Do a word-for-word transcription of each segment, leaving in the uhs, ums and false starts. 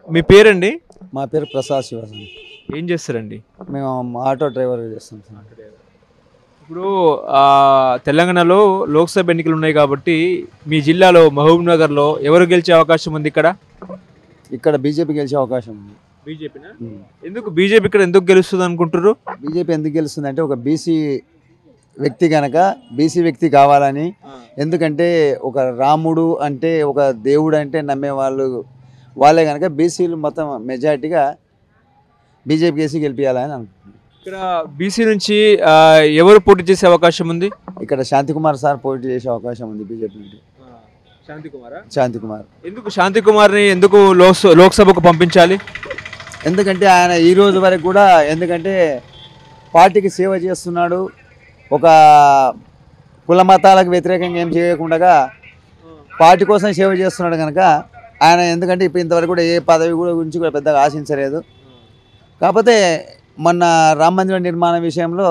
మీ పేరండి? మా పేరు ప్రసాద్ శివాజీ. ఏం చేస్తారండి? మేము ఆటో డ్రైవర్ చేస్తాం సార్. ఇప్పుడు తెలంగాణలో లోక్సభ ఎన్నికలు ఉన్నాయి కాబట్టి మీ జిల్లాలో మహబూబ్ నగర్లో ఎవరు గెలిచే అవకాశం ఉంది? ఇక్కడ ఇక్కడ బీజేపీ గెలిచే అవకాశం ఉంది. బీజేపీనా? ఎందుకు బీజేపీ ఇక్కడ ఎందుకు గెలుస్తుంది అనుకుంటారు? బీజేపీ ఎందుకు గెలుస్తుంది అంటే ఒక బీసీ వ్యక్తి కనుక బీసీ వ్యక్తి కావాలని. ఎందుకంటే ఒక రాముడు అంటే ఒక దేవుడు అంటే నమ్మే వాళ్ళు వాళ్ళే కనుక బీసీలు మొత్తం మెజారిటీగా బీజేపీ కేసి గెలిపించాలని అనుకుంటున్నాను. ఇక్కడ బీసీ నుంచి ఎవరు పోటీ చేసే అవకాశం ఉంది? ఇక్కడ శాంతికుమార్ సార్ పోటీ చేసే అవకాశం ఉంది బీజేపీ నుండి. శాంతికుమార్ శాంతికుమార్ ఎందుకు శాంతికుమార్ని ఎందుకు లోక్ లోక్సభకు పంపించాలి? ఎందుకంటే ఆయన ఈ రోజు వరకు కూడా ఎందుకంటే పార్టీకి సేవ చేస్తున్నాడు. ఒక కుల మతాలకు వ్యతిరేకంగా ఏం చేయకుండా పార్టీ కోసం సేవ చేస్తున్నాడు కనుక ఆయన ఎందుకంటే ఇప్పుడు ఇంతవరకు కూడా ఏ పదవి కూడా గురించి కూడా పెద్దగా ఆశించలేదు. కాకపోతే మొన్న రామ మందిరం నిర్మాణ విషయంలో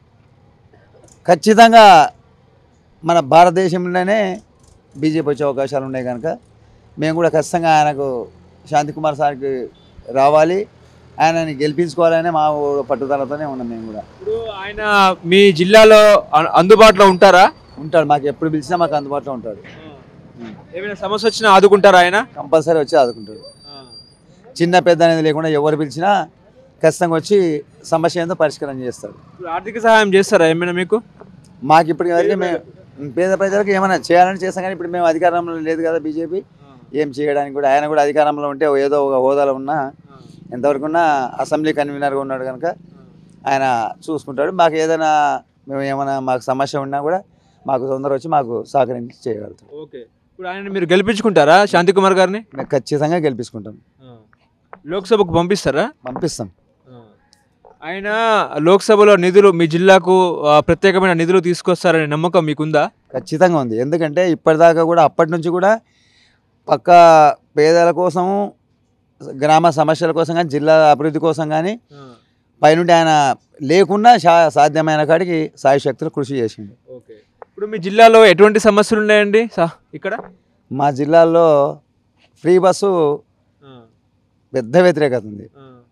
ఖచ్చితంగా మన భారతదేశంలోనే బీజేపీ వచ్చే అవకాశాలు ఉన్నాయి కనుక మేము కూడా ఖచ్చితంగా ఆయనకు శాంతికుమార్ సార్కి రావాలి, ఆయనని గెలిపించుకోవాలనే మా పట్టుదలతోనే ఉన్నాం మేము కూడా. ఇప్పుడు ఆయన మీ జిల్లాలో అందుబాటులో ఉంటారా? ఉంటాడు, మాకు ఎప్పుడు పిలిచినా మాకు అందుబాటులో ఉంటాడు. ఏమైనా సమస్య వచ్చినా ఆదుకుంటారా? ఆయన కంపల్సరీ వచ్చి ఆదుకుంటాడు. చిన్న పెద్ద అనేది లేకుండా ఎవరు పిలిచినా ఖచ్చితంగా వచ్చి సమస్య ఏందో పరిష్కారం చేస్తాడు. ఆర్థిక సహాయం చేస్తారా ఏమైనా మీకు? మాకు ఇప్పటికి వరకు మేము పేద ప్రజలకు ఏమైనా చేయాలని చేస్తాం కానీ ఇప్పుడు మేము అధికారంలో లేదు కదా బీజేపీ, ఏం చేయడానికి కూడా. ఆయన కూడా అధికారంలో ఉంటే ఏదో ఒక హోదాలో ఉన్నా ఎంతవరకు ఉన్నా అసెంబ్లీ కన్వీనర్గా ఉన్నాడు కనుక ఆయన చూసుకుంటాడు. మాకు ఏదైనా మేము ఏమైనా మాకు సమస్య ఉన్నా కూడా మాకు తొందర వచ్చి మాకు సహకరించి చేయగలుగుతాం. ఓకే, ఇప్పుడు ఆయన మీరు గెలిపించుకుంటారా శాంతికుమార్ గారిని? మేము ఖచ్చితంగా గెలిపించుకుంటాం. లోక్సభకు పంపిస్తారా? పంపిస్తాం. ఆయన లోక్సభలో నిధులు మీ జిల్లాకు ప్రత్యేకమైన నిధులు తీసుకొస్తారనే నమ్మకం మీకుందా? ఖచ్చితంగా ఉంది. ఎందుకంటే ఇప్పటిదాకా కూడా అప్పటి నుంచి కూడా పక్క పేదల కోసము గ్రామ సమస్యల కోసం కానీ జిల్లా అభివృద్ధి కోసం కానీ పైనుండి ఆయన లేకుండా సాధ్యమైన కాడికి సాయశక్తులు కృషి చేసిండు. ఓకే, ఇప్పుడు మీ జిల్లాలో ఎటువంటి సమస్యలు ఉన్నాయండి? ఇక్కడ మా జిల్లాలో ఫ్రీ బస్సు పెద్ద వ్యతిరేకత ఉంది.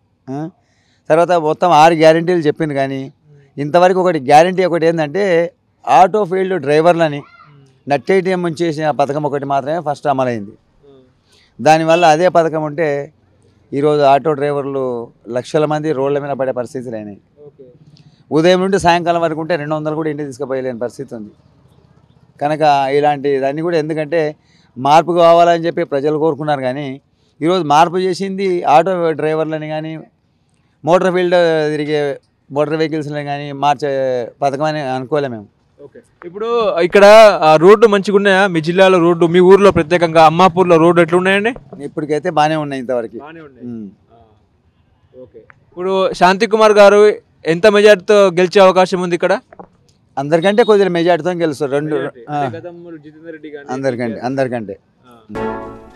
తర్వాత మొత్తం ఆరు గ్యారంటీలు చెప్పింది కానీ ఇంతవరకు ఒకటి గ్యారంటీ ఒకటి ఏంటంటే ఆటో ఫీల్డ్ డ్రైవర్లని నట్టేటీఎం ఉంచేసిన పథకం ఒకటి మాత్రమే ఫస్ట్ అమలైంది. దానివల్ల అదే పథకం ఉంటే ఈరోజు ఆటో డ్రైవర్లు లక్షల మంది రోడ్ల మీద పడే పరిస్థితులు అయినాయి. ఉదయం నుండి సాయంకాలం వరకు ఉంటే రెండు వందలు కూడా ఇంటికి తీసుకుపోయలేని పరిస్థితి ఉంది కనుక ఇలాంటి దాన్ని కూడా ఎందుకంటే మార్పు కావాలని చెప్పి ప్రజలు కోరుకున్నారు కానీ ఈరోజు మార్పు చేసింది ఆటో డ్రైవర్లని కానీ మోటార్ ఫీల్డ్ తిరిగే మోటార్ వెహికల్స్ని కానీ మార్చే పథకం అని అనుకోలే మేము. ఓకే, ఇప్పుడు ఇక్కడ రోడ్డు మంచిగా ఉన్నాయా మీ జిల్లాలో? రోడ్డు మీ ఊర్లో ప్రత్యేకంగా అమ్మాపూర్లో రోడ్డు ఎట్లున్నాయండి? ఇప్పటికైతే బాగానే ఉన్నాయి ఇంతవరకు. ఓకే, ఇప్పుడు శాంతికుమార్ గారు ఎంత మెజార్టీతో గెలిచే అవకాశం ఉంది ఇక్కడ? అందరికంటే కొద్దిగా మెజార్టీతో గెలుస్తారు. రెండు అందరికంటే అందరికంటే